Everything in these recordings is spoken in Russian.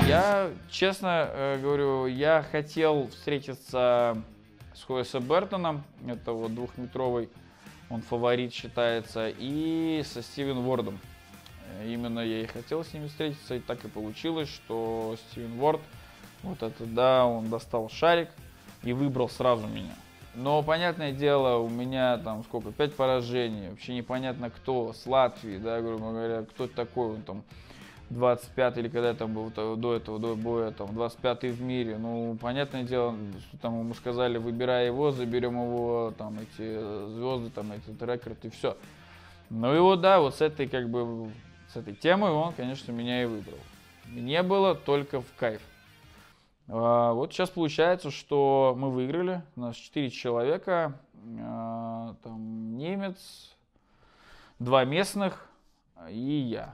Я, честно говорю, я хотел встретиться с Хоасом Бертоном, это вот двухметровый, он фаворит считается, и со Стивен Уордом. Именно я и хотел с ними встретиться, и так и получилось, что Стивен Уорд, вот это да, он достал шарик и выбрал сразу меня. Но, понятное дело, у меня там сколько, 5 поражений, вообще непонятно кто, с Латвии, да, грубо говоря, кто это такой, он там 25 или когда там был до этого, до боя, там 25-й в мире. Ну, понятное дело, что там ему сказали, выбирай его, заберем его, там, эти звезды, там, этот рекорд и все. Ну и вот, да, вот с этой, как бы, с этой темой он, конечно, меня и выбрал. Мне было только в кайф. Вот сейчас получается, что мы выиграли, у нас 4 человека, там немец, 2 местных и я.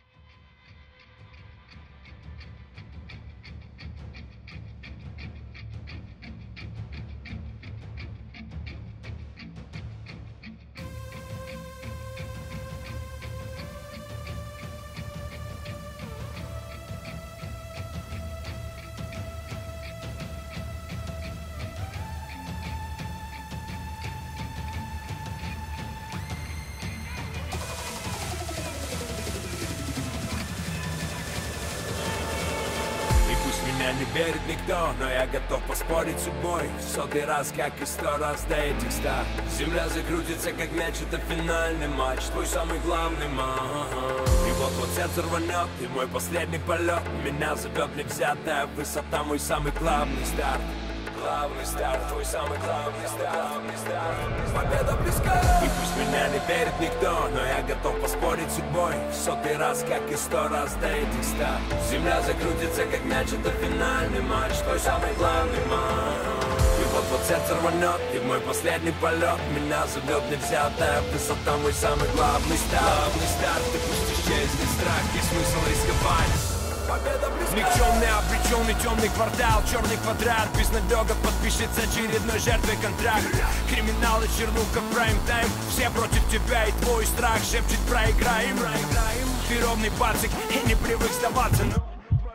Не верит никто, но я готов поспорить с судьбой. В сотый раз, как и 100 раз до этих 100. Земля закрутится, как мяч, это финальный матч, твой самый главный матч. И вот сердце рванет, и мой последний полет. Меня зовет невзятая высота, мой самый главный старт. Главный старт, твой самый главный старт. Победа близка. И пусть меня не верит никто, но я готов поспорить с судьбой. В сотый раз, как и 100 раз до этих 100. Земля закрутится, как мяч, это финальный матч, твой самый главный матч. И вот сердце рванет, и мой последний полет. Меня зовет невзятая высота, мой самый главный старт. Главный старт, и пусть исчезнет страх, есть смысл рисковать. Никчемный, обреченный, темный квартал, черный квадрат, безнадега подпишется очередной жертвой контракт. Криминал и чернуха в прайм-тайм, все против тебя и твой страх шепчет проиграем. Ты ровный пацик и не привык сдаваться, но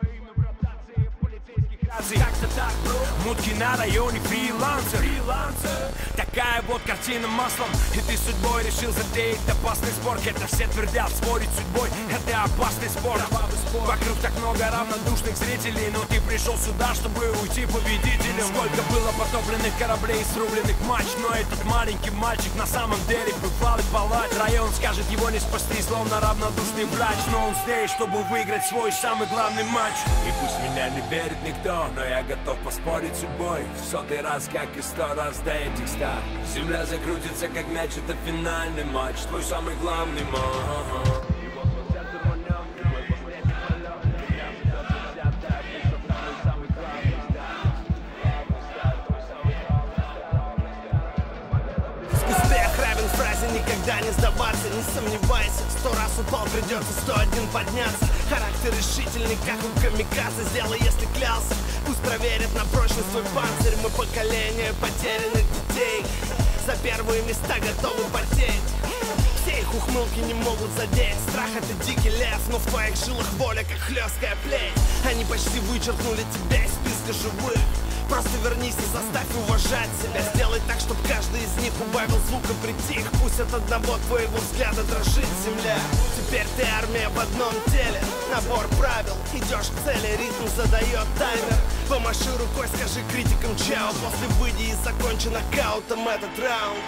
как-то так, мутки на районе, фрилансер. Такая вот картина маслом, и ты судьбой решил затеять опасный спор. Хотя все твердят, спорить с судьбой — это опасный спор. Вокруг так много равнодушных зрителей, но ты пришел сюда, чтобы уйти победителем. Сколько было потопленных кораблей, срубленных матч, но этот маленький мальчик на самом деле бывал и палач. Район скажет, его не спасти, словно равнодушный врач, но он здесь, чтобы выиграть свой самый главный матч. И пусть меня не верит никто, но я готов поспорить с судьбой. В сотый раз, как и 100 раз до этих 100. Земля закрутится, как мяч, это финальный матч, твой самый главный матч. Никогда не сдаваться, не сомневайся. 100 раз упал, придется 101 подняться. Характер решительный, как у камикадзе. Сделай, если клялся, пусть проверят на прочность свой панцирь. Мы поколение потерянных детей, за первые места готовы потеть. Все их ухмылки не могут задеть. Страх — это дикий лес, но в твоих жилах воля, как хлесткая плеть. Они почти вычеркнули тебя из списка живых. Просто вернись и заставь уважать себя. Сделай так, чтобы каждый из них убавил звук и притих. Пусть от одного твоего взгляда дрожит земля. Теперь ты армия в одном теле. Набор правил, идешь к цели, ритм задает таймер. Помаши рукой, скажи критикам чао. После выйди и закончи нокаутом этот раунд.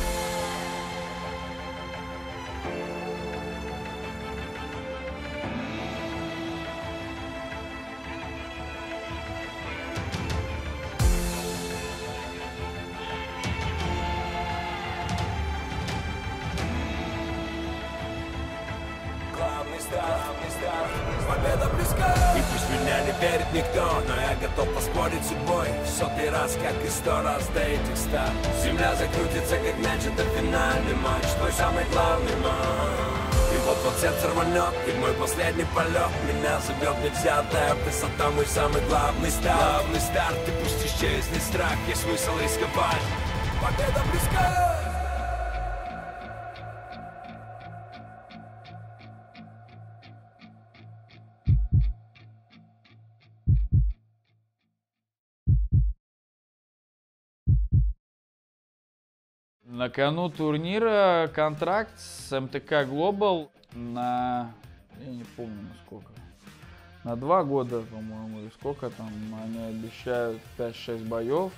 Победа близка. И пусть меня не верит никто, но я готов поспорить с судьбой. В сотый раз, как и 100 раз до этих 100. Земля закрутится, как мяч, это финальный матч, твой самый главный матч. И вот сердце рванет, и мой последний полет. Меня зовет невзятая высота, мой самый главный старт. Главный старт, и пусть исчезнет страх, есть смысл рисковать. Победа близка. На кону турнира контракт с МТК Global на, я не помню на сколько, на 2 года, по-моему, или сколько там, они обещают 5-6 боев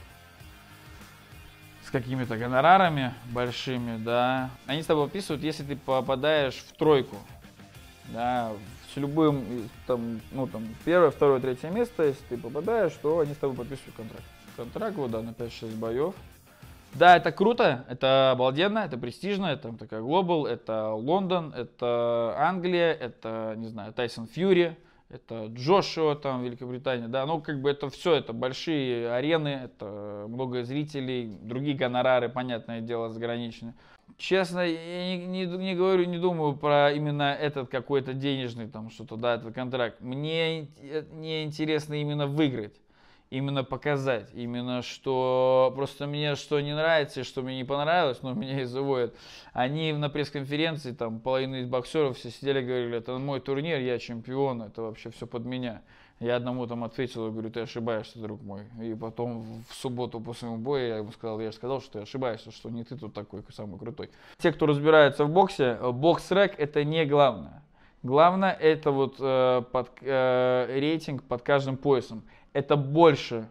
с какими-то гонорарами большими, да. Они с тобой подписывают, если ты попадаешь в тройку, да, с любым, там, ну, там, 1, 2, 3 место, если ты попадаешь, то они с тобой подписывают контракт. Контракт, вот, да, на 5-6 боев. Да, это круто, это обалденно, это престижно, это такая Global, это Лондон, это Англия, это, не знаю, Тайсон Фьюри, это Джошуа, там, Великобритания, да, ну, как бы это все, это большие арены, это много зрителей, другие гонорары, понятное дело, заграничные. Честно, я не говорю, не думаю про именно этот какой-то денежный, там, что-то, да, этот контракт. Мне интересно именно выиграть. Именно показать, именно что просто мне что не нравится и что мне не понравилось, но меня и заводят. Они на пресс-конференции, там половина из боксеров все сидели и говорили, это мой турнир, я чемпион, это вообще все под меня. Я одному там ответил, говорю, ты ошибаешься, друг мой. И потом в субботу после моего боя я ему сказал, что ты ошибаешься, что не ты тут такой самый крутой. Те, кто разбирается в боксе, бокс-рэк это не главное. Главное это вот рейтинг под каждым поясом. Это больше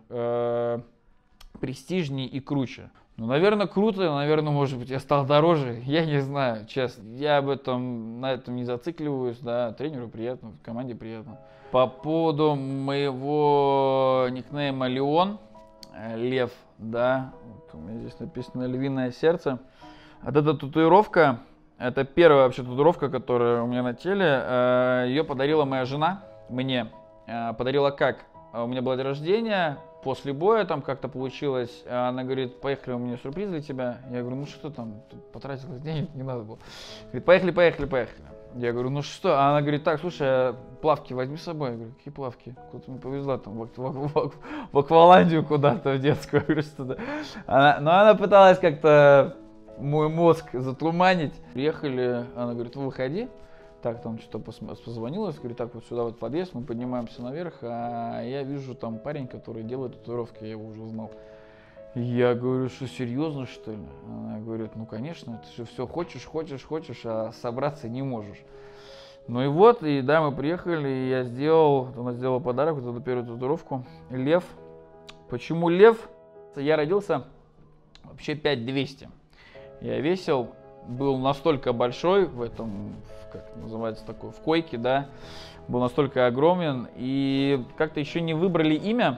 престижнее и круче. Ну, наверное, круто, наверное, может быть, я стал дороже, я не знаю, честно. Я на этом не зацикливаюсь, да, тренеру приятно, команде приятно. По поводу моего никнейма Леон, Лев, да, вот у меня здесь написано «Львиное сердце». Вот эта татуировка, это первая вообще татуировка, которая у меня на теле, ее подарила моя жена мне. Подарила как? У меня было день рождения, после боя там как-то получилось, она говорит, поехали, у меня сюрприз для тебя. Я говорю, ну что там, тут потратилось денег, не надо было. Говорит, поехали. Я говорю, ну что? А она говорит, так, слушай, плавки возьми с собой. Я говорю, какие плавки? Куда-то мне повезла, там, в Акваландию куда-то, в детскую. Я говорю, что-то. Но она пыталась как-то мой мозг затуманить. Приехали, она говорит, выходи. Так, там что-то позвонилась, говорит, так, вот сюда вот подъезд, мы поднимаемся наверх, а я вижу там парень, который делает татуировки, я его уже знал. Я говорю, что серьезно, что ли? Она говорит, ну, конечно, ты же все хочешь, а собраться не можешь. Ну и вот, и да, мы приехали, и она сделала подарок, вот эту первую татуировку, лев. Почему лев? Я родился вообще 5200. Я весил, был настолько большой в этом, как называется такое, в койке, да, был настолько огромен, и как-то еще не выбрали имя.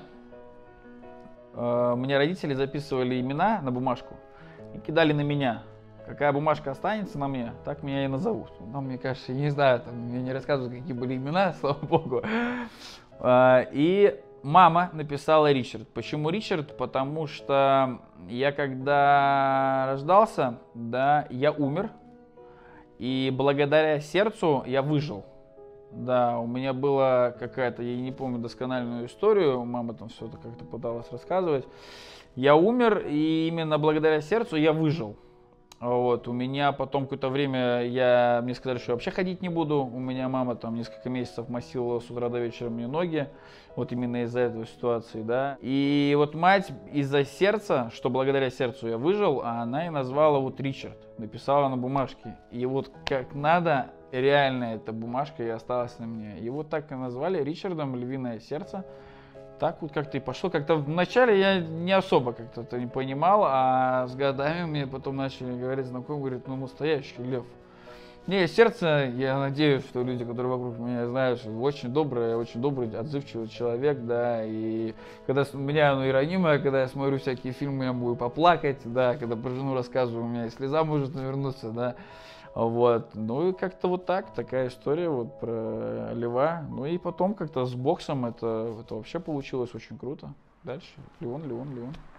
Мне родители записывали имена на бумажку и кидали на меня. Какая бумажка останется на мне, так меня и назовут. Но мне кажется, я не знаю, там, мне не рассказывают, какие были имена, слава богу. И мама написала Ричард. Почему Ричард? Потому что я когда рождался, да, я умер. И благодаря сердцу я выжил. Да, у меня была какая-то, я не помню доскональную историю, мама там все это как-то пыталась рассказывать. Я умер, и именно благодаря сердцу я выжил. Вот, у меня потом какое-то время, мне сказали, что я вообще ходить не буду. У меня мама там несколько месяцев массировала с утра до вечера мне ноги. Вот именно из-за этой ситуации, да. И вот мать из-за сердца, что благодаря сердцу я выжил, а она и назвала вот Ричард. Написала на бумажке. И вот как надо, реально эта бумажка и осталась на мне. И вот так и назвали Ричардом, «Львиное сердце». Так вот как-то и пошло. Как-то вначале я не особо как-то это не понимал, а с годами мне потом начали говорить знакомые, говорят, ну настоящий лев. Не, сердце, я надеюсь, что люди, которые вокруг меня знают, что очень добрый, отзывчивый человек, да, и когда у меня оно и ранимое, когда я смотрю всякие фильмы, я могу поплакать, да, когда про жену рассказываю, у меня и слеза может навернуться, да. Вот, ну и как-то вот так, такая история вот про льва. Ну и потом как-то с боксом это вообще получилось очень круто. Дальше Леон.